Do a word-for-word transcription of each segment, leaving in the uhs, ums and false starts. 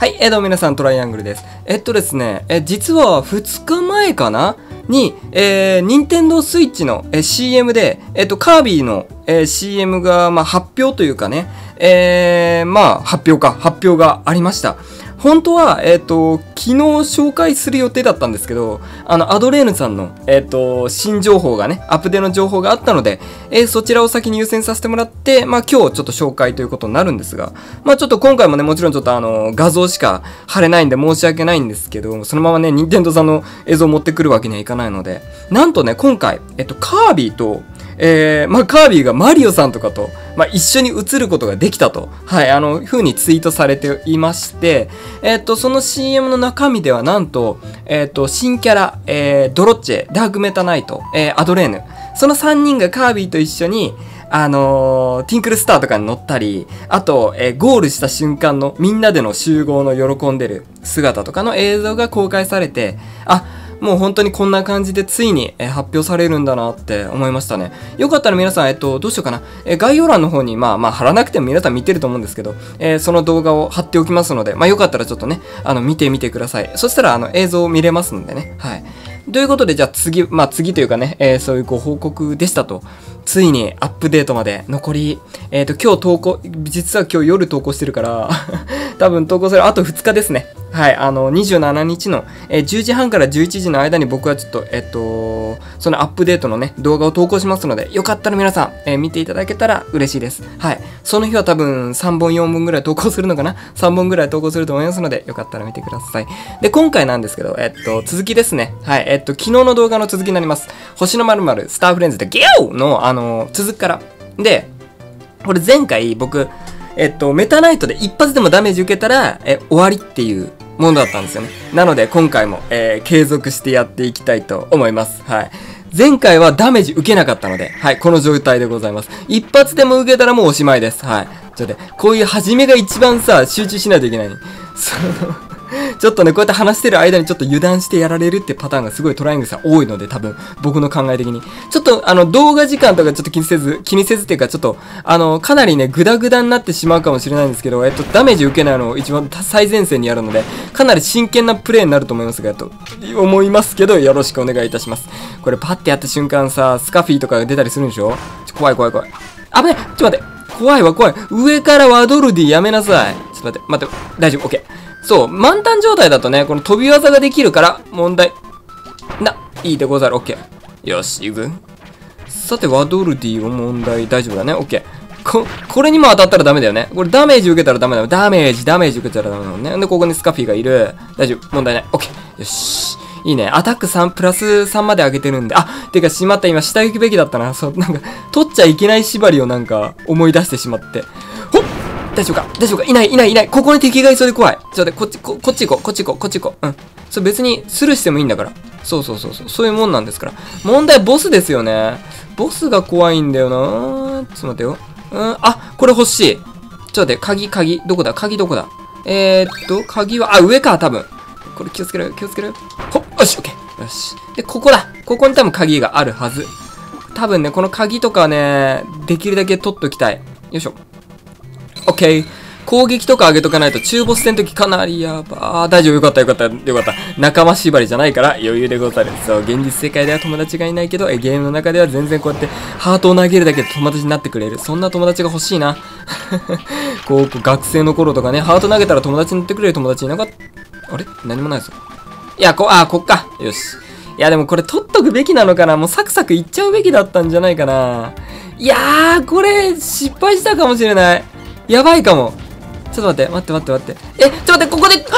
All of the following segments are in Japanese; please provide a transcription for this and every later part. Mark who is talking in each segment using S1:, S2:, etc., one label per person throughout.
S1: はい、えー、どうも皆さん、トライアングルです。えっとですね、え、実はふつかまえかなに、えー、任天堂スイッチの、えー、シーエム で、えっと、カービィの、えー、シーエム が、まあ、発表というかね、えー、まあ、発表か、発表がありました。本当は、えっと、昨日紹介する予定だったんですけど、あの、アドレーヌさんの、えっと、新情報がね、アップデートの情報があったので、えー、そちらを先に優先させてもらって、まあ、今日ちょっと紹介ということになるんですが、まあ、ちょっと今回もね、もちろんちょっとあの、画像しか貼れないんで申し訳ないんですけど、そのままね、任天堂さんの映像を持ってくるわけにはいかないので、なんとね、今回、えっと、カービィと、えー、まあ、カービィがマリオさんとかと、まあ、一緒に映ることができたと、はい、あの、風にツイートされていまして、えっと、その シーエム の中身ではなんと、えっと、新キャラ、えー、ドロッチェ、ダークメタナイト、えー、アドレーヌ、そのさんにんがカービィと一緒に、あのー、ティンクルスターとかに乗ったり、あと、えー、ゴールした瞬間のみんなでの集合の喜んでる姿とかの映像が公開されて、あ、もう本当にこんな感じでついに、えー、発表されるんだなって思いましたね。よかったら皆さん、えっと、どうしようかな。えー、概要欄の方に、まあまあ貼らなくても皆さん見てると思うんですけど、えー、その動画を貼っておきますので、まあよかったらちょっとね、あの、見てみてください。そしたら、あの、映像を見れますんでね。はい。ということで、じゃあ次、まあ次というかね、えー、そういうご報告でしたと。ついにアップデートまで残り、えっと、今日投稿、実は今日夜投稿してるから、多分投稿するあとふつかですね。はい、あの、にじゅうしちにちの、えー、じゅうじはんからじゅういちじの間に僕はちょっと、えっと、そのアップデートのね、動画を投稿しますので、よかったら皆さん、えー、見ていただけたら嬉しいです。はい。その日は多分さんぼんよんぼんぐらい投稿するのかな ?さん 本ぐらい投稿すると思いますので、よかったら見てください。で、今回なんですけど、えっと、続きですね。はい、えっと、昨日の動画の続きになります。星の〇〇、スターフレンズでギャオの、あの、続きから。で、これ前回僕、えっと、メタナイトで一発でもダメージ受けたら、え、終わりっていうものだったんですよね。なので今回も、えー、継続してやっていきたいと思います。はい。前回はダメージ受けなかったので、はい、この状態でございます。一発でも受けたらもうおしまいです。はい。ちょっとね、こういう始めが一番さ、集中しないといけない。そのちょっとね、こうやって話してる間にちょっと油断してやられるってパターンがすごいトライアングルさん多いので、多分、僕の考え的に。ちょっと、あの、動画時間とかちょっと気にせず、気にせずっていうか、ちょっと、あの、かなりね、グダグダになってしまうかもしれないんですけど、えっと、ダメージ受けないのを一番最前線にやるので、かなり真剣なプレイになると思いますが、と思いますけど、よろしくお願いいたします。これ、パッてやった瞬間さ、スカフィーとかが出たりするんでしょ？ちょ怖い怖い怖い。危ない！ちょっと待って。怖いわ怖い。上からワドルディやめなさい。ちょっと待って、待って、大丈夫、オッケー。そう、満タン状態だとね、この飛び技ができるから、問題、な、いいでござる、オッケー。よし、行く。さて、ワドルディは問題、大丈夫だね、オッケー。こ、これにも当たったらダメだよね。これダメージ受けたらダメだよ。ダメージ、ダメージ受けたらダメだもんね。で、ここにスカフィーがいる。大丈夫、問題ない。オッケー。よし。いいね。アタックさん、プラスさんまで上げてるんで。あ、てか、しまった。今、下行くべきだったな。そう、なんか、取っちゃいけない縛りをなんか、思い出してしまって。ほっ大丈夫か大丈夫かいないいないいないここに敵がいそうで怖い。ちょっと待って、こっち、こ、こっち行こう、こっち行こう、こっち行こう。うん。それ別にスルーしてもいいんだから。そうそうそうそう。そういうもんなんですから。問題ボスですよね。ボスが怖いんだよなー。ちょっと待ってよ。うん、あ、これ欲しい。ちょっと待って、鍵、鍵、どこだ鍵どこだえーっと、鍵は、あ、上か、多分。これ気をつけろよ、気をつけろよ。ほっ、よし、オッケー。よし。で、ここだ。ここに多分鍵があるはず。多分ね、この鍵とかね、できるだけ取っときたい。よいしょ。オッケー。攻撃とか上げとかないと中ボス戦の時かなりやばー。大丈夫。よかったよかったよかった。仲間縛りじゃないから余裕でござる。そう、現実世界では友達がいないけど、えゲームの中では全然こうやってハートを投げるだけで友達になってくれる。そんな友達が欲しいな。こう、学生の頃とかね、ハート投げたら友達になってくれる友達いなかった。あれ何もないぞ。いや、こ、あ、こっか。よし。いや、でもこれ取っとくべきなのかな。もうサクサクいっちゃうべきだったんじゃないかな。いやー、これ失敗したかもしれない。やばいかも。ちょっと待って、待って待って待って。え、ちょっと待って、ここで、あ、危ない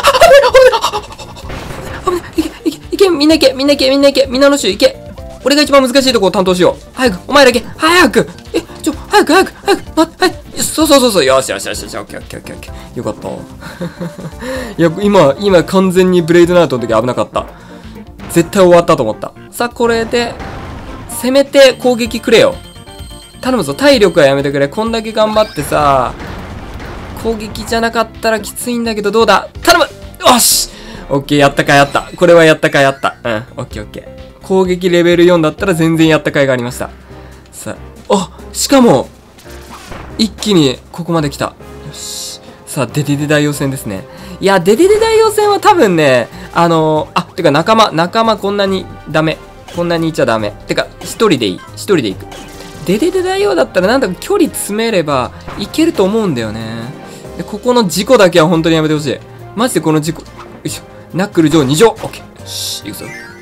S1: 危ない危ない危ない。いけ、いけ、いけ、みんな行け、みんな行け、みんな行け、みんなの衆行け。俺が一番難しいとこを担当しよう。早く、お前だけ、早く。え、ちょ、早く、早く、早く、待って、はい。そうそうそうそう、よしよしよしよし、オッケーオッケーオッケーオッケー。よかった。いや、今、今完全にブレイドナートの時危なかった。絶対終わったと思った。さあ、これで、せめて攻撃くれよ。頼むぞ、体力はやめてくれ。こんだけ頑張ってさ、攻撃じゃなかったらきついんだけど、どうだ頼むよしオッケー、やったかいあった。これはやったかいあった。うん、オッケーオッケー。攻撃レベルよんだったら全然やったかいがありました。さあ、あ、しかも、一気にここまで来た。よし。さあ、デデデ大王戦ですね。 いや、デデデ大王戦は多分ね、あのー、あ、てか仲間、仲間こんなにダメ。こんなにいちゃダメ。てか、一人でいい。一人で行く。デデデ大王だったらなんだか距離詰めればいけると思うんだよね。で、ここの事故だけは本当にやめてほしい。マジでこの事故。よいしょ。ナックル上に乗。オッケー。よし、行くぞ。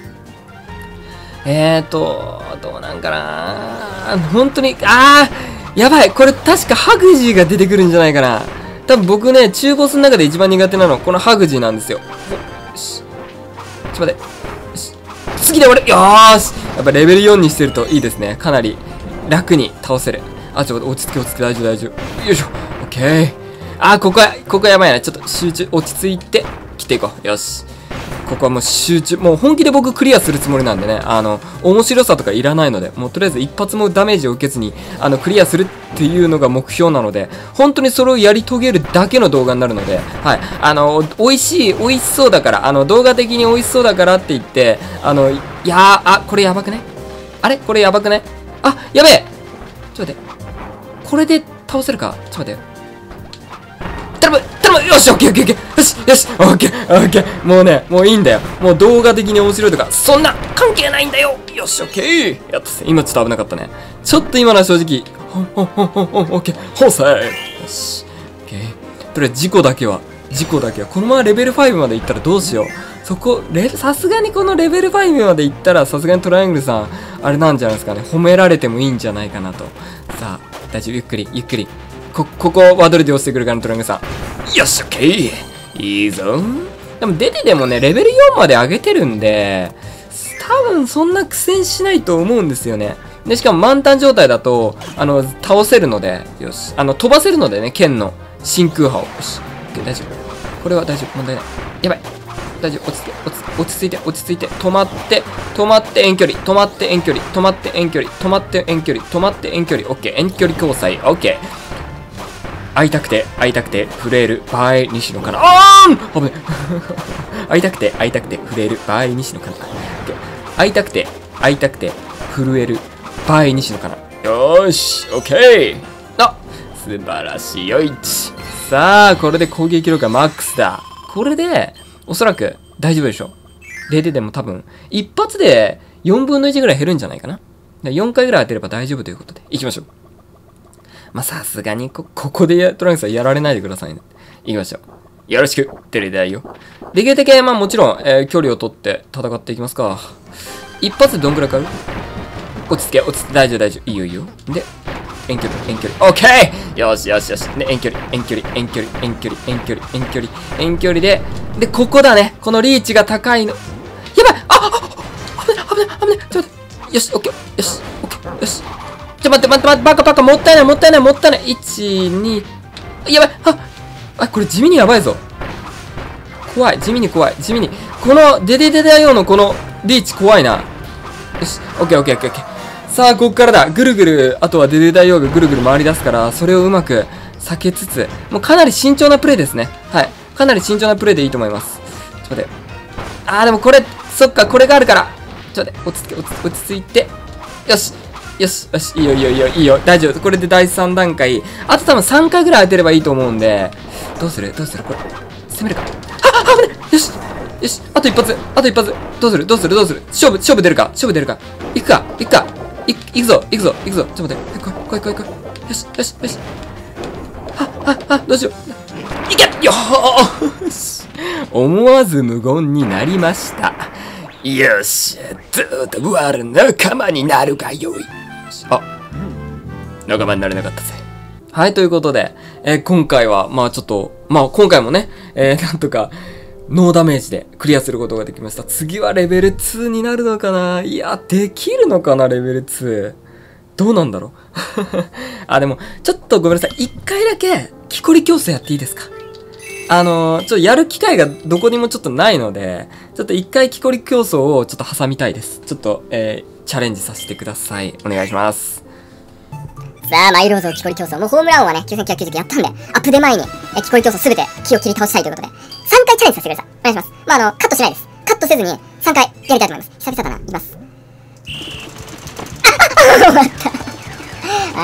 S1: えーと、どうなんかな。本当に、あー、やばい。これ確かハグジーが出てくるんじゃないかな。多分僕ね、中ボスの中で一番苦手なの、このハグジーなんですよ。よし。ちょっと待って。よし。次で終わる。よーし。やっぱレベルよんにしてるといいですね。かなり楽に倒せる。あ、ちょっと落ち着け落ち着け。大丈夫大丈夫。よいしょ。オッケー。あー、ここは、ここはやばいな。ちょっと集中、落ち着いて、切っていこう。よし。ここはもう集中、もう本気で僕クリアするつもりなんでね、あの、面白さとかいらないので、もうとりあえず一発もダメージを受けずに、あの、クリアするっていうのが目標なので、本当にそれをやり遂げるだけの動画になるので、はい、あの、美味しい、美味しそうだから、あの、動画的に美味しそうだからって言って、あの、いやー、あ、これやばくね？あれこれやばくね？あ、やべえ！ちょっと待って。これで倒せるか？ちょっと待って。頼む頼むよしオッケーオッケーオッケーよしよしオッケーオッケーもうね、もういいんだよ。もう動画的に面白いとか、そんな関係ないんだよよしオッケーやったぜ。今ちょっと危なかったね。ちょっと今のは正直、ほんほんほんほんほんオッケーほうせーよしオッケー。とりあえず事故だけは、事故だけは、このままレベルファイブまで行ったらどうしよう。そこ、レさすがにこのレベルファイブまで行ったら、さすがにトライアングルさん、あれなんじゃないですかね。褒められてもいいんじゃないかなと。さあ、大丈夫、ゆっくり、ゆっくり。こ、ここ、ワドルで押してくるから、トライアングルさん。よし、オッケーいいぞ。でも、デデでもね、レベルよんまで上げてるんで、多分そんな苦戦しないと思うんですよね。で、しかも満タン状態だと、あの、倒せるので、よし。あの、飛ばせるのでね、剣の真空波を。よし、オッケー、大丈夫。これは大丈夫、問題ない。やばい。大丈夫、落ち着け、落ち着け、落ち着いて、落ち着いて、止まって、止まって遠距離、止まって遠距離、止まって遠距離、止まって遠距離、止まって遠距離、オッケー、遠距離交際、オッケー。会いたくて、会いたくて、震える場合、西野かな。あーん危ね会いたくて、会いたくて、震える場合、西野かな。会いたくて、会いたくて、震える場合、西野かな。よーし、オッケーあ素晴らしい、よいち。さあ、これで攻撃力がマックスだ。これで、おそらく大丈夫でしょう。ゼロででも多分、一発でよんぶんのいちぐらい減るんじゃないかな。よんかいぐらい当てれば大丈夫ということで、行きましょう。まあ、さすがにこ、ここでトランクさんやられないでくださいね。行きましょう。よろしく、テレだよ。できるだけ、まあもちろん、えー、距離を取って戦っていきますか。一発でどんぐらいかかる？落ち着け、落ち着け、大丈夫、大丈夫。いいよ、いいよ。で、遠距離、遠距離。オッケーよしよしよし。で、遠距離、遠距離、遠距離、遠距離、遠距離、遠距離、遠距離で、で、ここだね。このリーチが高いの。やばいああ危ない、危ない、危ない。ちょっと待って。よし、オッケー。よし、オッケー。よし。ちょ、待って、待って、待って、バカバカ、もったいない、もったいない、もったいない。いち、に、やばいああ、これ地味にやばいぞ。怖い、地味に怖い、地味に。この、デデデダ用のこのリーチ怖いな。よし、オッケーオッケーオッケーオッケー。さあ、こっからだ。ぐるぐる、あとはデデデ大王がぐるぐる回り出すから、それをうまく避けつつ、もうかなり慎重なプレイですね。はい。かなり慎重なプレイでいいと思います。ちょっと待って。あー、でもこれ、そっか、これがあるから。ちょっと待って、落ち着け、落ち落ち着いて。よし。よし、よし、いいよ、いいよ、いいよ、いいよ、大丈夫。これでだいさん段階。あと多分さんかいぐらい当てればいいと思うんで、どうするどうするこれ、攻めるか。あ、あ、危ないよしよし、あと一発、あと一発。どうするどうするどうする勝負、勝負出るか勝負出るか行くか行くかい、行くぞ行くぞ行くぞちょっと待って。来い、来い、来い、来い。よし、よし、よし。あ、あ、あ、どうしよう。いけよーし思わず無言になりました。よし、どうだ、我仲間になるがよい。あ、仲間になれなかったぜ。はい、ということで、えー、今回は、まあちょっと、まあ今回もね、えー、なんとか、ノーダメージでクリアすることができました。次はレベルツーになるのかな？いや、できるのかな、レベルツー。どうなんだろうあ、でも、ちょっとごめんなさい。一回だけ、木こり競争やっていいですか？あのー、ちょっとやる機会がどこにもちょっとないので、ちょっと一回木こり競争をちょっと挟みたいです。ちょっと、えー、チャレンジさせてください。お願いします。
S2: さあ、マイローズの木こり競争。もうホームラン王はね、きゅうせんきゅうひゃくきゅうじゅうきゅうやったんで、アップで前に、え木こり競争すべて木を切り倒したいということで、さんかいチャレンジさせてください。お願いします。まあ、あの、カットしないです。カットせずに、さんかいやりたいと思います。久々だな。いきます。あ、あ、終わった。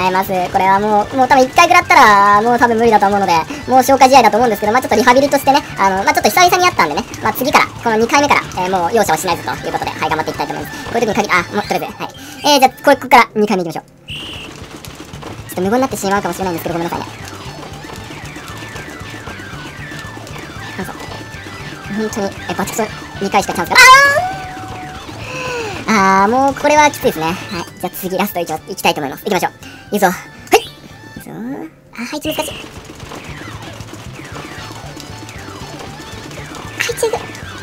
S2: 違います。これはもう、もう多分いっかい食らったら、もう多分無理だと思うので、もう消化試合だと思うんですけど、まあちょっとリハビリとしてね、あの、まあちょっと久々にやったんでね、まあ次から、このにかいめから、えー、もう容赦はしないぞということで、はい、頑張っていきたいと思います。こういう時に限り、あ、もう、とりあえず、はい。えー、じゃあ、これ、ここからにかいめいきましょう。ちょっと無言になってしまうかもしれないんですけど、ごめんなさいね。本当に、え、バチクソにかいしかチャンスが、あーあー、もうこれはきついですね。はい。じゃあ次ラストいき行きたいと思います。行きましょう。いいぞ。はい。いいぞー。あ、配置難しい。配置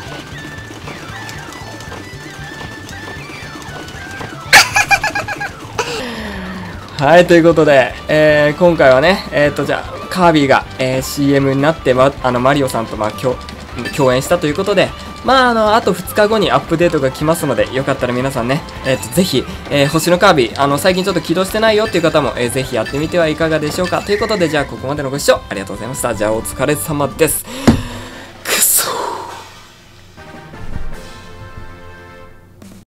S1: がはい、ということで、えー、今回はね、えっ、ー、と、じゃあ、カービィが、えー、シーエム になって、ま、あの、マリオさんと、まあ、共、共演したということで、まあ、あの、あとふつかごにアップデートが来ますので、よかったら皆さんね、えっ、ー、と、ぜひ、えー、星のカービィ、あの、最近ちょっと起動してないよっていう方も、えー、ぜひやってみてはいかがでしょうか。ということで、じゃあ、ここまでのご視聴ありがとうございました。じゃあ、お疲れ様です。